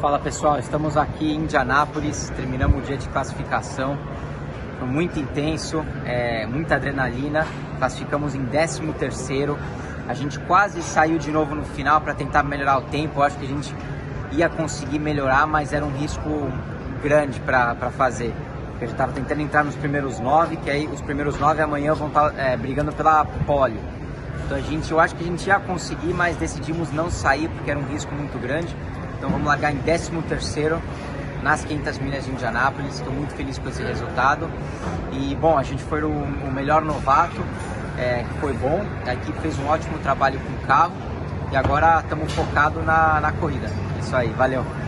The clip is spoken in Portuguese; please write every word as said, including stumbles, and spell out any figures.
Fala pessoal, estamos aqui em Indianápolis, terminamos o dia de classificação, foi muito intenso, é, muita adrenalina, classificamos em décimo terceiro, a gente quase saiu de novo no final para tentar melhorar o tempo, eu acho que a gente ia conseguir melhorar, mas era um risco grande para fazer, porque a gente estava tentando entrar nos primeiros nove, que aí os primeiros nove amanhã vão estar é, brigando pela pole. Então a gente, eu acho que a gente ia conseguir, mas decidimos não sair porque era um risco muito grande. Então vamos largar em décimo terceiro nas quinhentas milhas de Indianápolis. Estou muito feliz com esse resultado. E bom, a gente foi o, o melhor novato, é, foi bom. A equipe fez um ótimo trabalho com o carro e agora estamos focados na, na corrida. Isso aí, valeu!